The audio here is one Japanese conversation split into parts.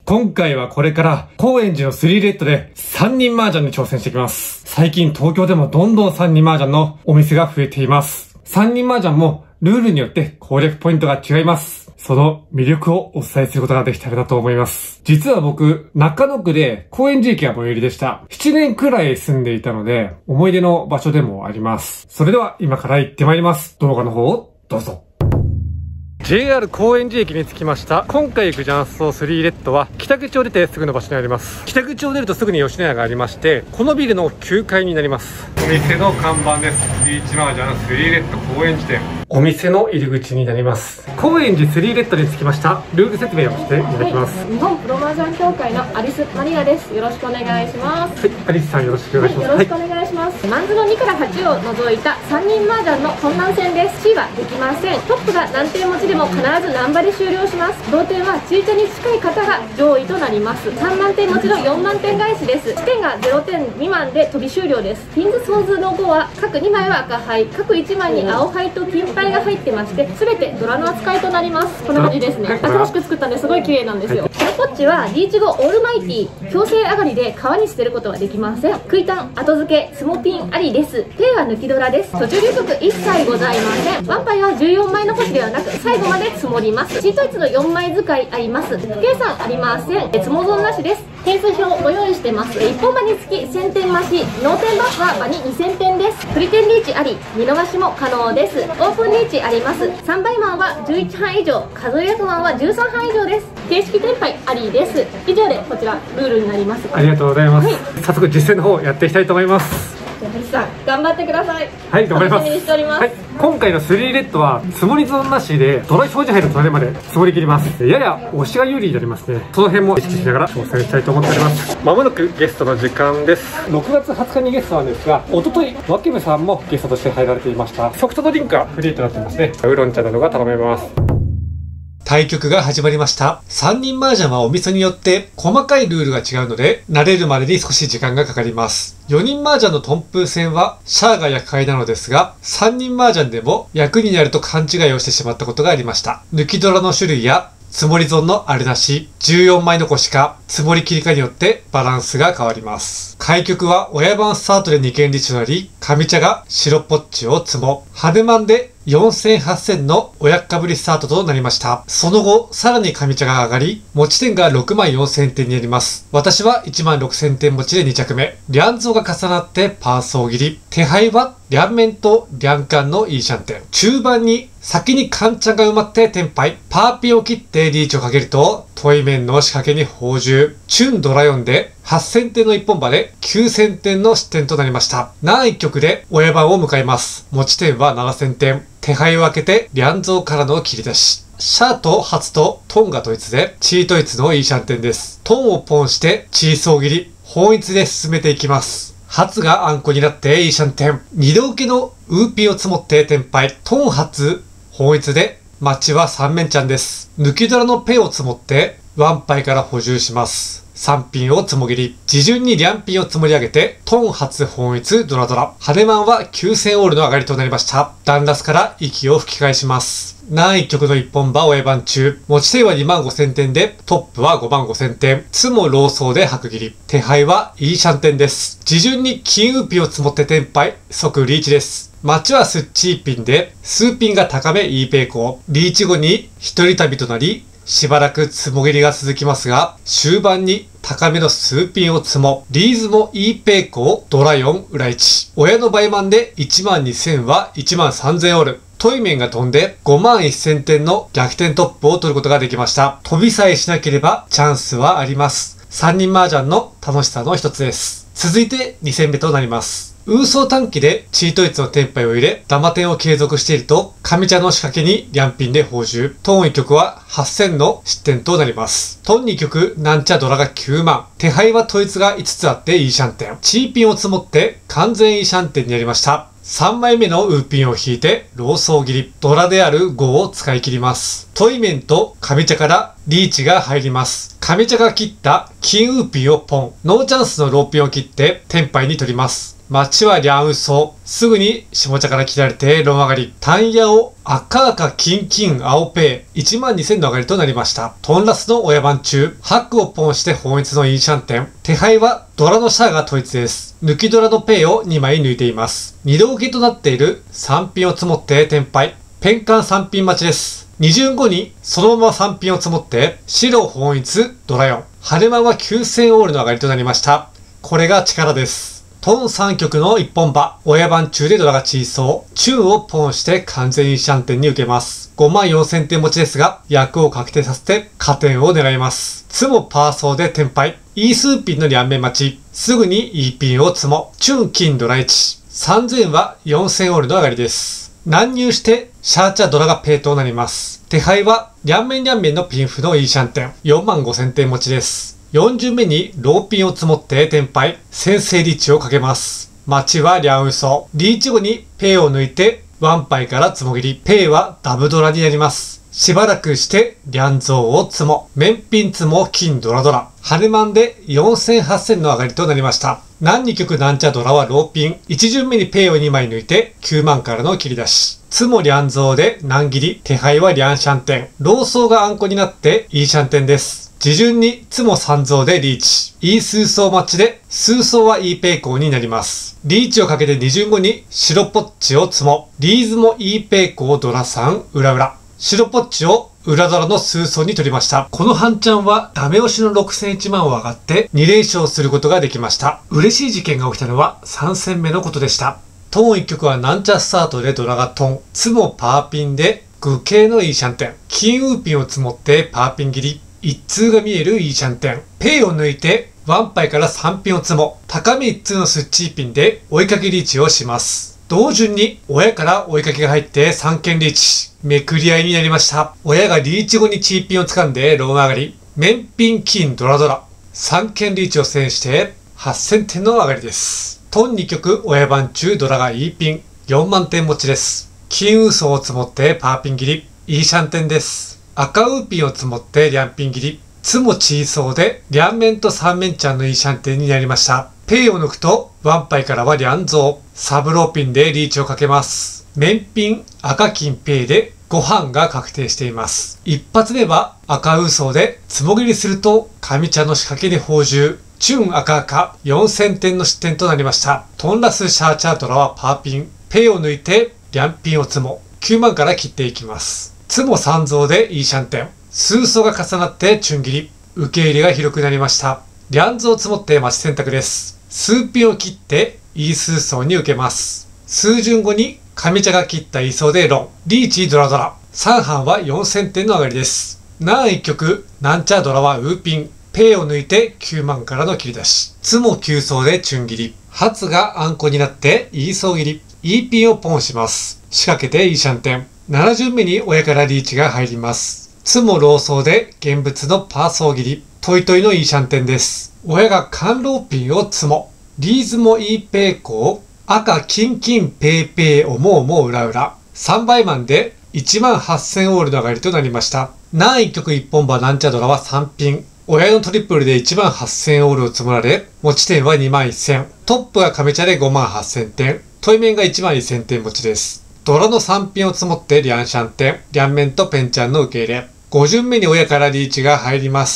今回はこれから高円寺の3レッドで3人麻雀に挑戦していきます。最近東京でもどんどん3人麻雀のお店が増えています。3人麻雀もルールによって攻略ポイントが違います。その魅力をお伝えすることができたらなと思います。実は僕、中野区で高円寺駅が最寄りでした。7年くらい住んでいたので、思い出の場所でもあります。それでは今から行ってまいります。動画の方をどうぞ。JR 高円寺駅に着きました。今回行く雀荘3レッドは北口を出てすぐの場所にあります。北口を出るとすぐに吉野家がありまして、このビルの9階になります。お店の看板です。リーチ麻雀3レッド高円寺店。お店の入り口になります。高円寺3レッドに着きました。ルール説明をしていただきます。 日本プロ麻雀協会のアリスマリアです。よろしくお願いします。 はい、アリスさんよろしくお願いします。 よろしくお願いします。マンズの2から8を除いた3人麻雀の困難戦です。C はできません。トップが何点持ちでも必ず何場で終了します。同点はチートに近い方が上位となります。3万点持ちの4万点返しです。地点が0点未満で飛び終了です。ピンズソーズの5は各2枚は赤牌、各1枚に青牌と金牌が入ってまして、全てドラの扱いとなります。こんな感じですね。新しく作ったんですごい綺麗なんですよ。こっちはリーチ後オールマイティ、強制上がりで川に捨てることはできません。クイタン後付けスモピンありです。手は抜きドラです。途中流速一切ございません。ワンパイは14枚残しではなく最後まで積もります。チートイツの4枚使いあります。不計算ありません。積も損なしです。点数表をご用意してます。1本場につき1000点増し、脳天バフは場に2000点です。プリテンリーチあり、見逃しも可能です。オープンリーチあります。3倍マンは11半以上、数え役マンは13半以上です。形式転廃ありです。以上でこちらルールになります。 ありがとうございます。 はい、 早速実践の方やっていきたいと思います。 藤さん頑張ってください。 はい、頑張ります。 楽しみにしております。 はい、今回の3レッドは積もり損なしでドラ表示入る隣まで積もり切ります。やや押しが有利になりますね。その辺も意識しながら挑戦したいと思っております。まもなくゲストの時間です。6月20日にゲストなんですが、一昨日ワケムさんもゲストとして入られていました。ソフトドリンクはフリーとなってますね。ウーロン茶などが頼めます。対局が始まりました。3人麻雀はお店によって細かいルールが違うので、慣れるまでに少し時間がかかります。4人麻雀のトンプー戦はシャアが役替えなのですが、3人麻雀でも役になると勘違いをしてしまったことがありました。抜きドラの種類や積もり損のあるなし、14枚残しか、積もり切りかによってバランスが変わります。開局は親番スタートで2件リーチとなり、上茶が白ポッチを積も、羽マンで4000、8000の親かぶりスタートとなりました。その後、さらに上茶が上がり、持ち点が64000点になります。私は16000点持ちで2着目。リャンゾーが重なってパーソー切り。手配はリャンメンとリャンカンのいいシャンテン。中盤に先にカンチャンが埋まってテンパイ。パーピを切ってリーチをかけると、トイメンの仕掛けに宝珠。チュンドラ4で8000点の一本場で9000点の失点となりました。難一局で親番を迎えます。持ち点は7000点。手配を開けて、リャンゾーからの切り出し。シャーとハツとトンが統一で、チートイツのいいシャンテンです。トンをポンして、チーソー切り。本一で進めていきます。ハツがあんこになっていいシャンテン。二度受けのウーピーを積もってテンパイ。トンハツ、本一で、マッチは3面ちゃんです。抜きドラのペを積もって、ワンパイから補充します。3ピンを積も切り。自順にリャンピンを積もり上げて、トン初本一ドラドラ。羽マンは9000オールの上がりとなりました。ダンラスから息を吹き返します。難一局の一本場親番中。持ち点は25000点で、トップは55000点。ツモローソーで白切り。手配はいいシャンテンです。自順に金ウーピンを積もってテンパイ。即リーチです。マッチはスッチーピンで、数ピンが高めいいペイコ。リーチ後に一人旅となり、しばらくつもぎりが続きますが、終盤に高めの数ピンを積も、リーズもいいペイコ、ドラ4、裏1。親の倍満で12000は13000オール。トイメンが飛んで51000点の逆転トップを取ることができました。飛びさえしなければチャンスはあります。3人麻雀の楽しさの一つです。続いて2戦目となります。ウーソー短期でチートイツのテンパイを入れ、ダマ点を継続していると、上茶の仕掛けにリャンピンで報酬。トン1局は8000の失点となります。トン2局、なんちゃドラが9万。手配は統一が5つあっていいシャンテン。チーピンを積もって完全いいシャンテンになりました。3枚目のウーピンを引いて、ローソー切り。ドラである5を使い切ります。トイメンと上茶からリーチが入ります。上茶が切った金ウーピーをポン。ノーチャンスのローピンを切ってテンパイに取ります。町はリャンウソ。すぐに下茶から切られてロン上がり。タンヤを赤金青ペイ。12000の上がりとなりました。トンラスの親番中。ハックをポンして本一のイーシャンテン。手配はドラのシャアが統一です。抜きドラのペイを2枚抜いています。二度受けとなっている3ピンを積もってテンパイ。ペンカン3ピン待ちです。2巡後にそのまま3ピンを積もって白本一ドラ4。春マンは9000オールの上がりとなりました。これが力です。トン3曲の一本馬。親番中でドラがチーソー。チューンをポンして完全にシャンテンに受けます。54000点持ちですが、役を確定させて加点を狙います。ツモパーソーでテンパイ。イースーピンの両面待ち。すぐに E ピンをツモ。チューン金ドラ1。3000は4000オールの上がりです。乱入してシャーチャドラがペイとなります。手配は両面のピンフの E シャンテン。45000点持ちです。4巡目にローピンを積もってテンパイ。先制リーチをかけます。町はリャンウソ。リーチ後にペイを抜いてワンパイからつもぎり。ペイはダブドラになります。しばらくしてリャンゾーをつも。面ピンつも金ドラ。春マンで4000、8000の上がりとなりました。何2曲なんちゃドラはローピン。1巡目にペイを2枚抜いて9万からの切り出し。つもリャンゾーで難切り。手配はリャンシャンテン。ローソーがあんこになっていいシャンテンです。自順にツモ三蔵でリーチ。イースーソーマッチで、スーソーはイーペイコーになります。リーチをかけて2巡後に白ポッチをツモ。リーズもイーペイコードラ3裏。白ポッチを裏ドラのスーソーに取りました。この半チャンはダメ押しの6001万を上がって2連勝することができました。嬉しい事件が起きたのは3戦目のことでした。トーン1曲はなんちゃスタートでドラがトン。ツモパーピンでグ系のいいシャンテン。金ウーピンを積もってパーピン切り。一通が見えるいいシャンテン。ペイを抜いてワンパイから3ピンを積も。高め一通のスッチーピンで追いかけリーチをします。同順に親から追いかけが入って3件リーチ。めくり合いになりました。親がリーチ後にチーピンを掴んでローン上がり。面ピン金ドラ。3件リーチを制して8000点の上がりです。トン2曲親番中ドラが E ピン。4万点持ちです。金ウーソーを積もってパーピン切り。いいシャンテンです。赤ウーピンを積もってリャンピン切り。ツモチーソーでリャンメンと3面ちゃんのいいシャンテンになりました。ペイを抜くとワンパイからはリャンゾー。サブローピンでリーチをかけます。面ピン赤金ペイでご飯が確定しています。一発目は赤ウーソーでつもぎりすると上茶の仕掛けに放獣。チュン赤4000点の失点となりました。トンラスシャーチャートラはパーピン。ペイを抜いてリャンピンをツモ。9万から切っていきます。ツモ三蔵でいいシャンテン。スーソが重なってチュン切り。受け入れが広くなりました。リャンゾを積もって待ち選択です。スーピンを切ってイースーソーに受けます。数巡後に上茶が切ったイーソーでロン。リーチドラ。3班は4000点の上がりです。南1曲、なんちゃドラはウーピン。ペイを抜いて9万からの切り出し。ツモ9層でチュン切り。初があんこになってイーソー切り。E ピンをポンします。仕掛けていいシャンテン。7巡目に親からリーチが入ります。ツモローソーで現物のパーソー切り。トイトイのいいシャンテンです。親がカンローピンをツモ。リーズもいいペイコー。赤金ペイペイおもおも裏。3倍マンで18000オールの上がりとなりました。南1曲1本馬なんちゃドラは3ピン。親のトリプルで18000オールを積もられ、持ち点は21000。トップが亀茶で58000点。トイメンが11000点持ちです。ドラの3ピンを積もってリャンシャンテン。リャンメンとペンちゃんの受け入れ。5巡目に親からリーチが入ります。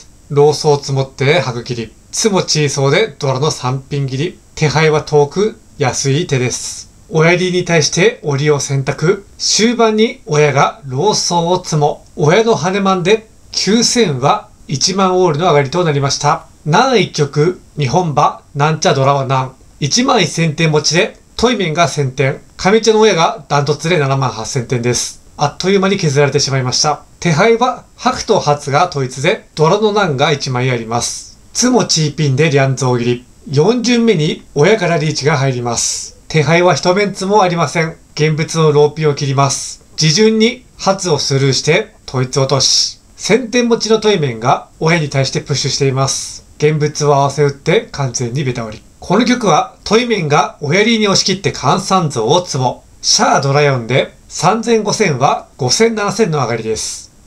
ローソーを積もって白切り。ツモチーソーでドラの3ピン切り。手配は遠く、安い手です。親リーに対して折を選択。終盤に親がローソーを積も。親の羽マンで9000は1万オールの上がりとなりました。南1曲、日本馬、なんちゃドラは南。11000点持ちで、トイメンが1000点。上茶の親がダントツで78000点です。あっという間に削られてしまいました。手配は白と初が統一で、ドラの南が1枚あります。ツモチーピンでリャンゾー切り。4巡目に親からリーチが入ります。手配は一面ツもありません。現物のローピンを切ります。自順に初をスルーして統一落とし。1000点持ちのトイメンが親に対してプッシュしています。現物を合わせ打って完全にベタ折り。この曲はトイメンが親リーに押し切って換算像をツモ。シャードラ4で3000、5000は5000、7000の上がりです。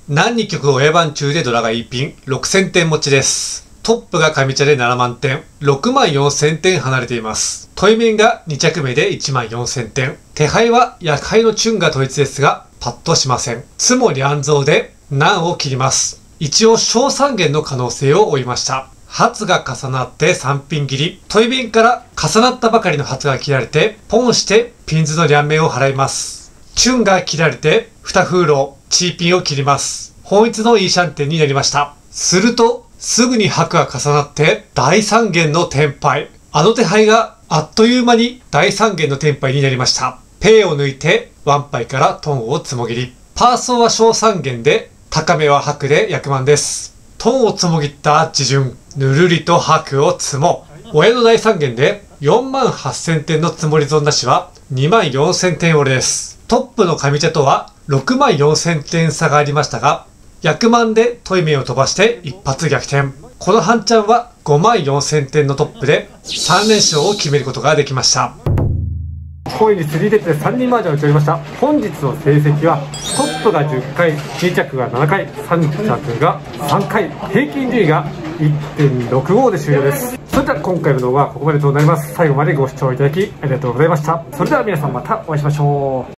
何2局親番中でドラが1品6000点持ちです。トップが上茶で7万点、6万4000点離れています。対面が2着目で1万4000点。手配は薬杯のチュンが統一ですが、パッとしません。つもりゃんぞうで難を切ります。一応小3元の可能性を追いました。発が重なって3ピン切り。対面から重なったばかりの発が切られて、ポンしてピンズの両面を払います。チュンが切られて、2風浪、チーピンを切ります。本一のいいシャンテンになりました。すると、すぐに白が重なって大3元のテンパイ。あの手配があっという間に大3元のテンパイになりました。ペイを抜いてワンパイからトンをつもぎり。パーソーは小3元で高めは白で役満です。トンをつもぎった自順。ぬるりと白をつも。親の大3元で4万8000点のつもり損なしは2万4000点折れです。トップの上茶とは6万4000点差がありましたが、役満でトイメンを飛ばして一発逆転。この半チャンは5万4000点のトップで3連勝を決めることができました。 コインに3レッドで3人マージャンを打ち終えました。本日の成績はトップが10回、2着が7回、3着が3回、平均順位が 1.65 で終了です。それでは今回の動画はここまでとなります。最後までご視聴いただきありがとうございました。それでは皆さんまたお会いしましょう。